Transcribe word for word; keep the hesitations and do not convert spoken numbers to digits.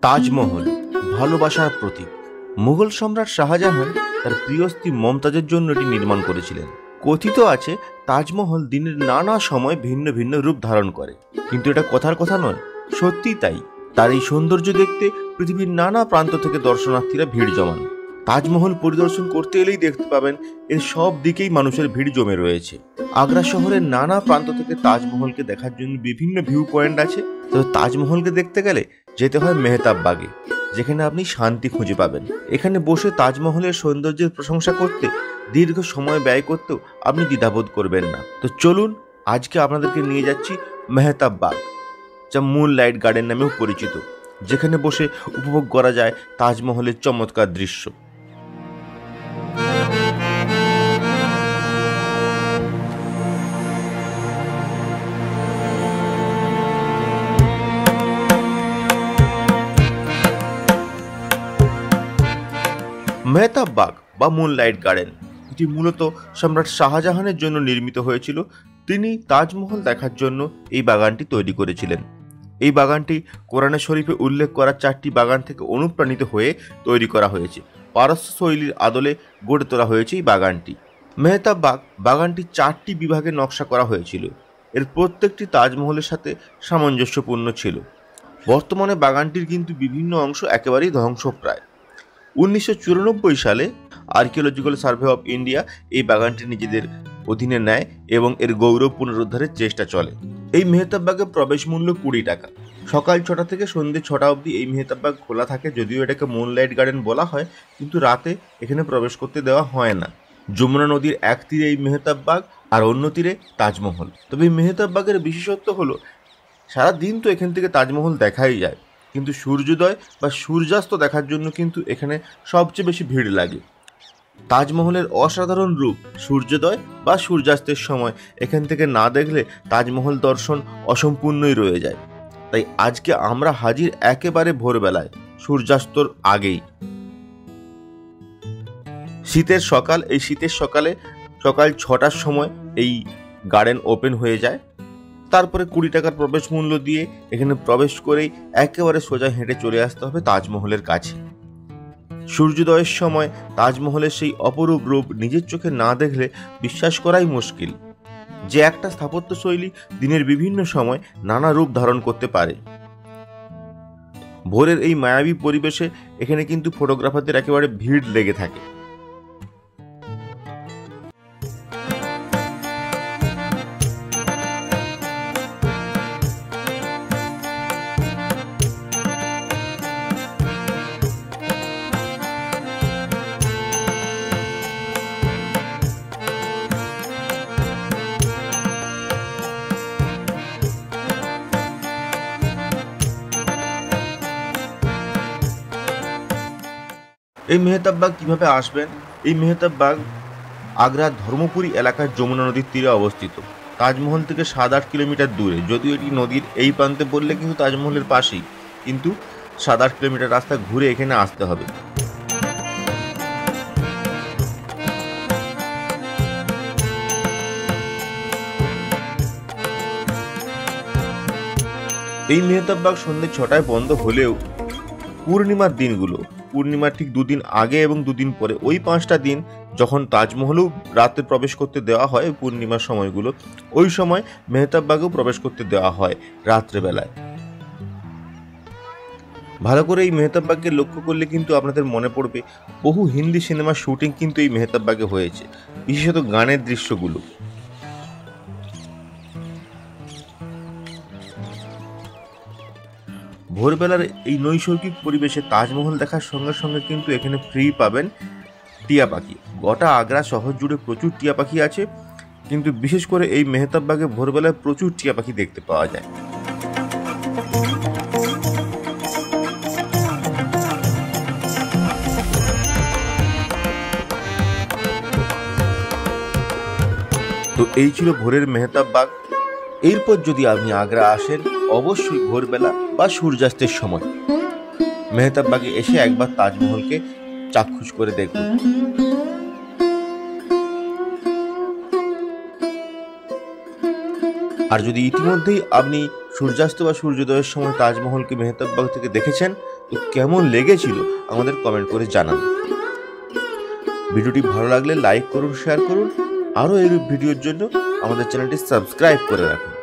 তাজমহল ভালোবাসার প্রতীক। মুঘল সম্রাট শাহজাহান তার প্রিয় স্ত্রী মমতাজের জন্য এটি নির্মাণ করেছিলেন। কথিত আছে তাজমহল দিনের নানা সময় ভিন্ন ভিন্ন রূপ ধারণ করে, কিন্তু এটা কথার কথা নয়, সত্যি তাই। তার এই সৌন্দর্য দেখতে পৃথিবীর নানা প্রান্ত থেকে দর্শনার্থীরা ভিড় জমান। তাজমহল পরিদর্শন করতে এলেই দেখতে পাবেন এর সব দিকেই মানুষের ভিড় জমে রয়েছে। আগ্রা শহরের নানা প্রান্ত থেকে তাজমহলকে দেখার জন্য বিভিন্ন ভিউ পয়েন্ট আছে। তবে তাজমহলকে দেখতে গেলে যেতে হয় মেহতাব বাগে, যেখানে আপনি শান্তি খুঁজে পাবেন। এখানে বসে তাজমহলের সৌন্দর্যের প্রশংসা করতে দীর্ঘ সময় ব্যয় করতেও আপনি দ্বিধাবোধ করবেন না। তো চলুন, আজকে আপনাদেরকে নিয়ে যাচ্ছি মেহতাব বাগ, যা মুন লাইট গার্ডেন নামেও পরিচিত, যেখানে বসে উপভোগ করা যায় তাজমহলের চমৎকার দৃশ্য। মেহতাব বাগ বা মুন লাইট গার্ডেন এটি মূলত সম্রাট শাহজাহানের জন্য নির্মিত হয়েছিল। তিনি তাজমহল দেখার জন্য এই বাগানটি তৈরি করেছিলেন। এই বাগানটি কোরআনে শরীফে উল্লেখ করা চারটি বাগান থেকে অনুপ্রাণিত হয়ে তৈরি করা হয়েছে। পারস্য শৈলীর আদলে গড়ে তোলা হয়েছে এই বাগানটি। মেহতাব বাগ বাগানটি চারটি বিভাগে নকশা করা হয়েছিল। এর প্রত্যেকটি তাজমহলের সাথে সামঞ্জস্যপূর্ণ ছিল। বর্তমানে বাগানটির কিন্তু বিভিন্ন অংশ একেবারেই ধ্বংসপ্রায়। উনিশশো চুরানব্বই সালে আর্কিওলজিক্যাল সার্ভে অফ ইন্ডিয়া এই বাগানটি নিজেদের অধীনে নেয় এবং এর গৌরব পুনরুদ্ধারের চেষ্টা চলে। এই মেহতাব বাগে প্রবেশ মূল্য কুড়ি টাকা। সকাল ছটা থেকে সন্ধ্যে ছটা অবধি এই মেহতাব বাগ খোলা থাকে। যদিও এটাকে মুন লাইট গার্ডেন বলা হয়, কিন্তু রাতে এখানে প্রবেশ করতে দেওয়া হয় না। যমুনা নদীর এক তীরে এই মেহতাব বাগ আর অন্য তীরে তাজমহল। তবে এই মেহতাব বাগের বিশেষত্ব হলো সারা দিন তো এখান থেকে তাজমহল দেখাই যায়, কিন্তু সূর্যোদয় বা সূর্যাস্ত দেখার জন্য কিন্তু এখানে সবচেয়ে বেশি ভিড় লাগে। তাজমহলের অসাধারণ রূপ সূর্যোদয় বা সূর্যাস্তের সময় এখান থেকে না দেখলে তাজমহল দর্শন অসম্পূর্ণই রয়ে যায়। তাই আজকে আমরা হাজির একেবারে ভোরবেলায়, সূর্যাস্তর আগেই। শীতের সকাল, এই শীতের সকালে সকাল ছটার সময় এই গার্ডেন ওপেন হয়ে যায়। তারপরে কুড়ি টাকার প্রবেশ মূল্য দিয়ে এখানে প্রবেশ করেই একেবারে সোজা হেঁটে চলে আসতে হবে তাজমহলের কাছে। সূর্যোদয়ের সময় তাজমহলের সেই অপরূপ রূপ নিজের চোখে না দেখলে বিশ্বাস করাই মুশকিল, যে একটা স্থাপত্য শৈলী দিনের বিভিন্ন সময় নানা রূপ ধারণ করতে পারে। ভোরের এই মায়াবী পরিবেশে এখানে কিন্তু ফটোগ্রাফারদের একেবারে ভিড় লেগে থাকে। এই মেহতাব বাগ কীভাবে আসবেন? এই মেহতাব বাগ আগ্রার ধর্মপুরী এলাকার যমুনা নদীর তীরে অবস্থিত। তাজমহল থেকে সাত আট কিলোমিটার দূরে। যদিও এটি নদীর এই প্রান্তে বললে কিন্তু তাজমহলের পাশেই, কিন্তু সাত আট কিলোমিটার রাস্তা ঘুরে এখানে আসতে হবে। এই মেহতাব বাগ সন্ধ্যে ছটায় বন্ধ হলেও পূর্ণিমার দিনগুলো, পূর্ণিমার ঠিক দুদিন আগে এবং দুদিন পরে, ওই পাঁচটা দিন যখন তাজমহলেও রাতে প্রবেশ করতে দেওয়া হয়, পূর্ণিমার সময়গুলো, ওই সময় মেহতাব বাগেও প্রবেশ করতে দেওয়া হয় রাত্রেবেলায়। ভালো করে এই মেহতাব বাগকে লক্ষ্য করলে কিন্তু আপনাদের মনে পড়বে বহু হিন্দি সিনেমার শুটিং কিন্তু এই মেহতাব বাগে হয়েছে, বিশেষত গানের দৃশ্যগুলো। ভোরবেলার এই নৈসর্গিক পরিবেশে তাজমহল দেখার সঙ্গে সঙ্গে কিন্তু এখানে ফ্রি পাবেন টিয়া পাখি। গোটা আগ্রা শহর জুড়ে প্রচুর টিয়া পাখি আছে, কিন্তু বিশেষ করে এই মেহতাব বাগে ভোরবেলায় প্রচুর টিয়া পাখি দেখতে পাওয়া যায়। তো এই ছিল ভোরের মেহতাব বাগ। এরপর যদি আপনি আগ্রা আসেন, অবশ্যই ভোরবেলা বা সূর্যাস্তের সময় মেহতাব বাগে এসে একবার তাজমহলকে চাক্ষুষ করে দেখুন। আর যদি ইতিমধ্যেই আপনি সূর্যাস্ত বা সূর্যোদয়ের সময় তাজমহলকে মেহতাব বাগ থেকে দেখেছেন, তো কেমন লেগেছিল আমাদের কমেন্ট করে জানান। ভিডিওটি ভালো লাগলে লাইক করুন, শেয়ার করুন। আরও এই ভিডিওর জন্য আমাদের চ্যানেলটি সাবস্ক্রাইব করে রাখুন।